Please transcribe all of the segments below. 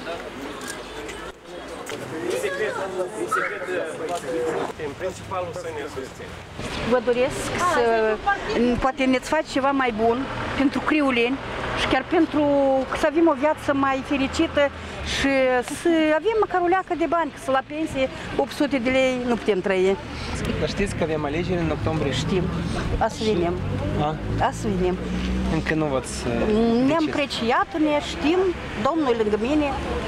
Principalul să ne susțin. Vă doresc să poate ne-ți faci ceva mai bun pentru Criuleni și chiar pentru să avem o viață mai fericită și să avem măcar o leacă de bani, că să la pensie 800 de lei nu putem trăi. Dar știți că avem alegeri în octombrie? Știm. Asta venim. Asta venim. Încă nu v-ați Ne-am preciat, ne știm, domnul lângă mine.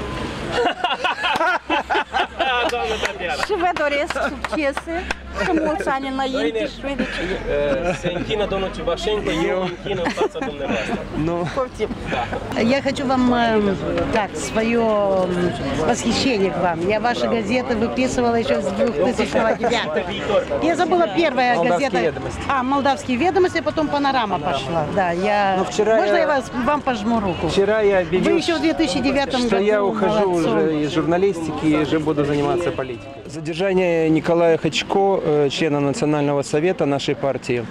Și vă doresc succese și mulți ani înainte și fericire. Se închină domnul Cibașenko, eu închin în fața dumneavoastră. Ну, Я хочу вам так, свое восхищение к вам. Я ваши газеты выписывала еще с 2009. Я забыла первая газета. «Молдавские ведомости», а потом «Панорама» пошла. Да, Можно я вам пожму руку? вчера я объявил, Вы еще в 2009 году что я ухожу молодцом. уже из журналистики и уже буду заниматься политикой. Задержание Николая Хачко, члена Национального совета нашей партии,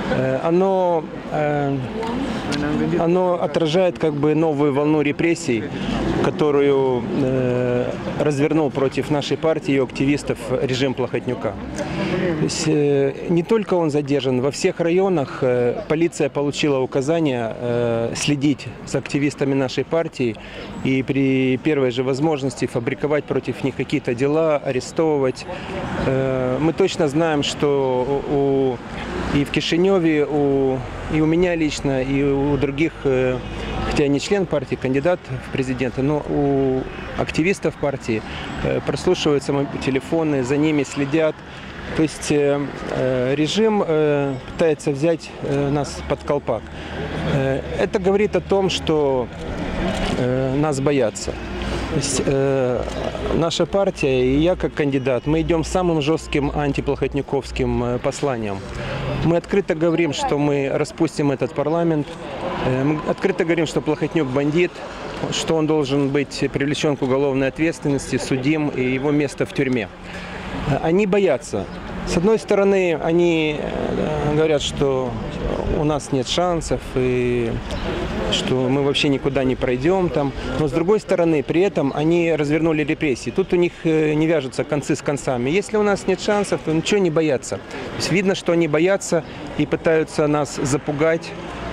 оно отражает как бы новую волну репрессий, которую развернул против нашей партии и активистов режим Плохотнюка. То есть, не только он задержан, во всех районах полиция получила указания следить за активистами нашей партии и при первой же возможности фабриковать против них какие-то дела, арестовывать. Мы точно знаем, что и в Кишиневе, и у меня лично, и у других, хотя я не член партии, кандидат в президенты, но у активистов партии прослушиваются телефоны, за ними следят. То есть режим пытается взять нас под колпак. Это говорит о том, что нас боятся. То есть, наша партия и я как кандидат, мы идем с самым жестким антиплохотнюковским посланием. Мы открыто говорим, что мы распустим этот парламент. Мы открыто говорим, что Плохотнюк бандит, что он должен быть привлечен к уголовной ответственности, судим, и его место в тюрьме. Они боятся. С одной стороны, они говорят, что у нас нет шансов, и что мы вообще никуда не пройдем там. Но с другой стороны, при этом они развернули репрессии. Тут у них не вяжутся концы с концами. Если у нас нет шансов, то ничего не боятся. То есть видно, что они боятся и пытаются нас запугать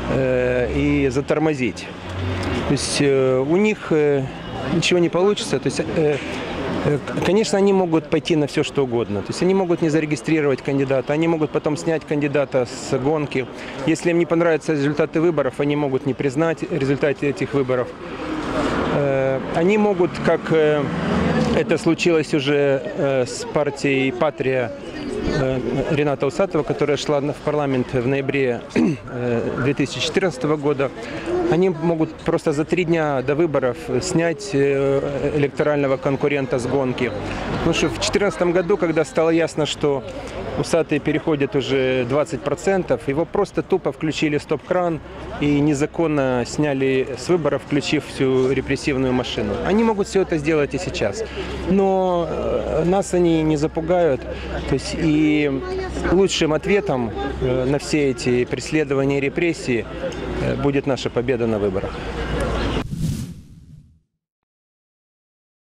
и затормозить. То есть у них ничего не получится. То есть, конечно, они могут пойти на все, что угодно. То есть они могут не зарегистрировать кандидата, они могут потом снять кандидата с гонки. Если им не понравятся результаты выборов, они могут не признать результаты этих выборов. Они могут, как это случилось уже с партией «Патрия» Рената Усатова, которая шла в парламент в ноябре 2014 года, они могут просто за 3 дня до выборов снять электорального конкурента с гонки. Потому что в 2014 году, когда стало ясно, что Усатый переходит уже 20%, его просто тупо включили стоп-кран и незаконно сняли с выборов, включив всю репрессивную машину. Они могут все это сделать и сейчас. Но нас они не запугают. То есть и лучшим ответом на все эти преследования и репрессии будет наша победа на выборах.